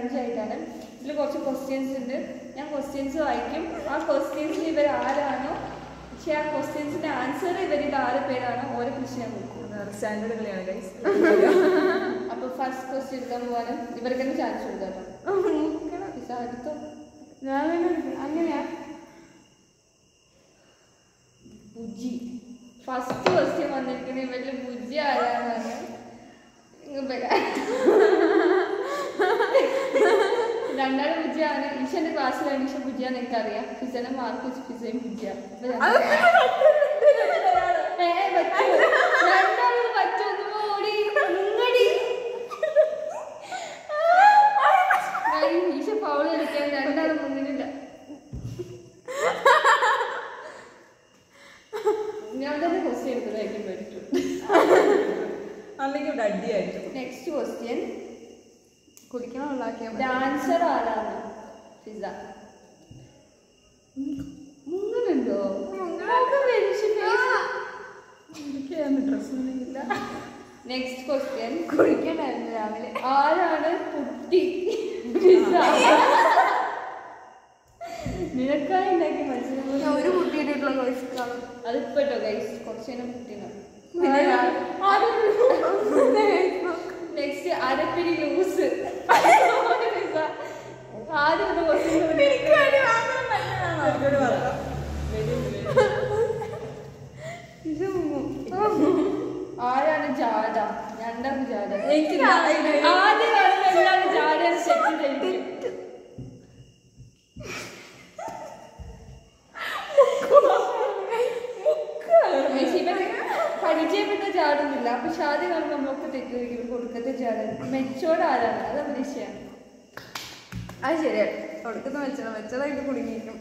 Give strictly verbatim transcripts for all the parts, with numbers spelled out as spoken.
Challenge ആയിട്ടാണ്. ഇതിൽ കുറച്ച് ക്വസ്റ്റ്യൻസ് ഉണ്ട്. ഞാൻ ക്വസ്റ്റ്യൻസ് വായിക്കും. ആ ക്വസ്റ്റ്യൻസിൽ ഇവർ ആരാണോ പക്ഷെ ആ ക്വസ്റ്റ്യൻസിന്റെ ആൻസർ ഇവർ ഇത് ആറ് പേരാണോ ഓരോ ക്വസ്റ്റ്യൻ ഞാൻ കൊടുക്കും. സ്റ്റാൻഡേർഡ് കളിയാണ് ഗൈസ്. അപ്പൊ ഫസ്റ്റ് ക്വസ്റ്റ്യൻ എടുക്കാൻ പോകാനും ഇവർക്ക് തന്നെ ചാൻസ് കൊടുക്കാം. അടുത്തോ ഞാൻ അങ്ങനെയാ. ബുജി ഫസ്റ്റ് ക്വസ്റ്റ്യൻ വന്നിരിക്കുന്നത് ഇവരിൽ ബുജി ആരാണ്? രണ്ടാളും ബുജിയാണ്. ഈശന്റെ ക്ലാസ്സിലാണ് ഈശ ബുജിയാന്ന് എനിക്കറിയാം. ഫിസനെ മാർക്ക് വെച്ച് ഫിസയും ബുജിയ. രണ്ടാളും പറ്റൊന്നും ഓടി ഈശ പൗള് കളിക്കാൻ രണ്ടാളും മുന്നിലില്ല. ഞാൻ തന്നെ ക്വസ്റ്റ്യൻ എടുത്തതായിരിക്കും പറ്റും. അല്ലെങ്കിൽ ഇവിടെ അടിയായിട്ട്. നെക്സ്റ്റ് ക്വസ്റ്റ്യൻ കുടിക്കണം ഉണ്ടാക്കിയാൽ ഡാൻസർ ആരാണ്? ഫിസ മുങ്ങനുണ്ടോ? ഡ്രസ്സൊന്നുമില്ല. നെക്സ്റ്റ് ക്വസ്റ്റ്യൻ കുടിക്കണ്ടായിരുന്നു രാവിലെ. ആരാണ് പുട്ടി? ഫിസ നിനക്കായി ഉണ്ടാക്കി മനസ്സിലാവും. ഒരു കുട്ടിയിട്ടുള്ള വോയിസ് കാണും. അതിപ്പോ കേട്ടോ ഗൈസ് കുറച്ച് നേരം കുട്ടിയാണ്. നെക്സ്റ്റ് അരപ്പിടി ലൂസ്. ആദ്യം ആരാണ് ജാഡ? രണ്ടാണ് ജാഡ. ആദ്യം കാണുന്ന ജാഡ സെറ്റ് ചെയ്തിട്ട് പരിചയപ്പെട്ട ചാടുന്നില്ല. അപ്പൊ ഷാദി കാണുമ്പോൾ നമ്മളൊക്കെ തെറ്റിദ്ധരിക്കും കൊടുക്കത്തെ ചാടൻ. മെച്ചോട് ആരാണ്? അത് അഭിനയിച്ചാണ്. അത് ശരിയാണ്. കൊടുക്കുന്ന വെച്ചോ വെച്ചതായിട്ട് കുടുങ്ങിയിരിക്കും.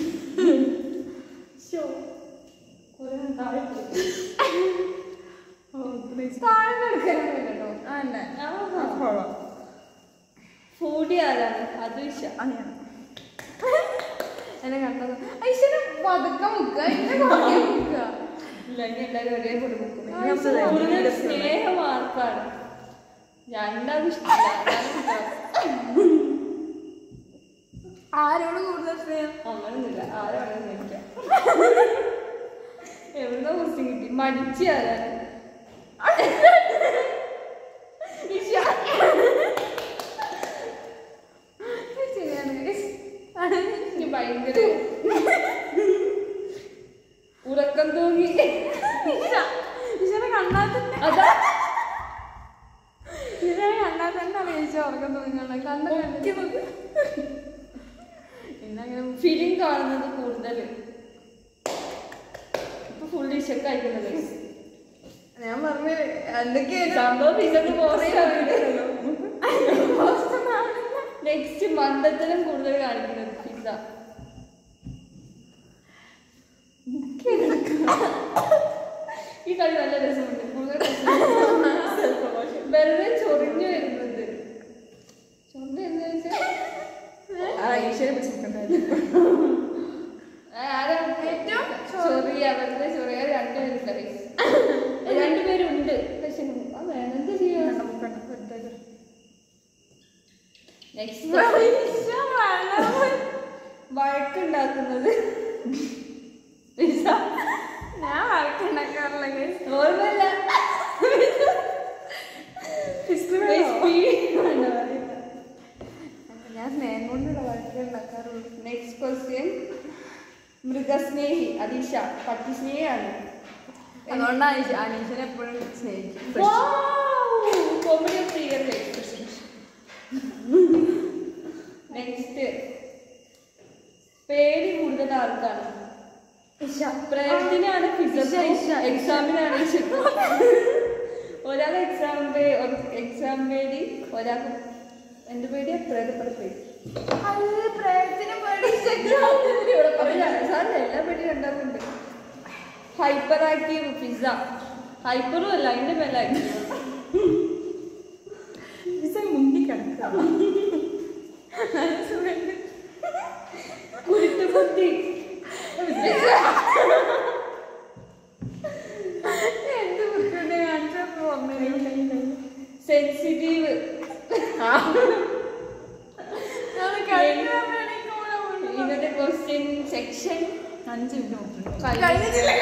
ഫൂഡി ആരാണ്? അത് വിഷ എന്നെ കണ്ടത് ഐശ്വര്യ പതുക്കം മുക്കുക മുക്കുക ഇല്ലെങ്കിൽ എല്ലാവരും ഒരേ പോലെ മുക്കും. സ്നേഹമാർക്കാണ്. രണ്ടാമത് ഇഷ്ടമില്ല. ആരോട് കൂടുതൽ സ്നേഹം? അങ്ങനൊന്നുമില്ല. ആരാണെന്ന് ചോദിക്കാം. എവിടുന്ന ക്വസ്റ്റ്യൻ കിട്ടി? മടിച്ചി ആരാണ്? ഭയങ്കര ഉറക്കം തൂങ്ങി. ഈശ്വര കണ്ടാൽ തന്നെ അതാ ഈശ്വര കണ്ടാൽ തന്നെ അറിയിച്ച ഉറക്കം തൂങ്ങിയുള്ള കണ്ട എന്നങ്ങനെ ഫിലിം കാണുന്നത് കൂടുതൽ ഇപ്പൊ ഫുൾ ഇഷക്ക് അയക്കുന്നത്. ഞാൻ പറഞ്ഞു എന്തൊക്കെയാണ് സംഭവം ഇതൊക്കെ നെക്സ്റ്റ് മന്ദത്തിലും കൂടുതൽ കാണിക്കുന്നത് ഫിസ. ഈ കളി നല്ല രസമുണ്ട്. കൂടുതൽ വെറുതെ ചൊറിഞ്ഞു വരുന്നത്. ചൊറിഞ്ഞു എന്ന് വെച്ചാൽ ഈശ്വരെ പിടിച്ചിട്ടുണ്ടായിരുന്നു. ആരാ ഏറ്റവും ചൊറിയ? വെറുതെ ചൊറിയ രണ്ടുപേരുണ്ട്. രണ്ടുപേരുണ്ട്. പക്ഷെ വേണമെന്ത് ചെയ്യാ? നെക്സ്റ്റ് വഴക്കുണ്ടാക്കുന്നത് ഞാൻ വഴക്കുണ്ടാക്കാറില്ല. ഓർമ്മല്ല. ഞാൻ സ്നേഹം കൊണ്ടുള്ള വഴക്കുണ്ടാക്കാറുള്ളൂ. Next question മൃഗസ്നേഹി. അദീഷ പട്ടി സ്നേഹിയാണ്. അതുകൊണ്ടാണ് അനീഷിനെ എപ്പോഴും സ്നേഹിക്കും. Comedy of the year. Next പേടി കൂടുതൽ ആർക്കാണ്? പ്രയത്നാണ് എക്സാമിനാണ്. ഒരാൾ എക്സാം എക്സാം പേടി, ഒരാൾ എന്ത് പേടിയാ? പ്രേതപ്പെട്ട പേടി. സാറിന് എല്ലാ പേടി രണ്ടാമതുണ്ട്. Hyper active pizza. ഹൈപ്പറും അല്ല, അതിന്റെ മേലാക്കി മുന്തി കിടക്കുക. കുരുട്ടുബുദ്ധി. എന്ത് ബുദ്ധിമുട്ട് കാണിച്ചപ്പോ സെൻസിറ്റീവ്. ക്വസ്റ്റ്യൻ സെക്ഷൻ അഞ്ച് മിനിറ്റ് കഴിഞ്ഞിട്ടില്ല.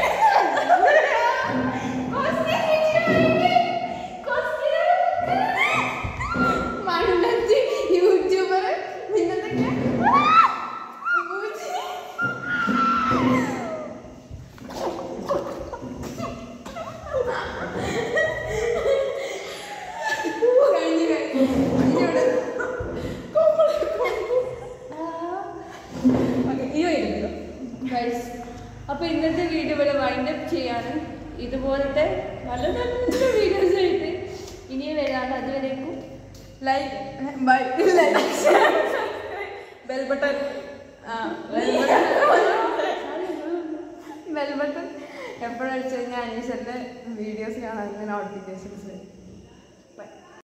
മണ്ണത്തി യൂട്യൂബർ പിന്നെന്തൊക്കെയാ കഴിഞ്ഞു കഴിഞ്ഞു അപ്പൊ ഇന്നത്തെ വീഡിയോ ഇവിടെ വൈൻഡ് അപ്പ് ചെയ്യാണ്. ഇതുപോലത്തെ നല്ല നല്ല വീഡിയോസ് ആയിട്ട് ഇനി വരാണ്. അതുവരേക്കും like by bell button bell button എപ്പോഴടിച്ചു കഴിഞ്ഞാൽ അനീഷന്റെ വീഡിയോസ് കാണാൻ നോട്ടിഫിക്കേഷൻസ് വരും.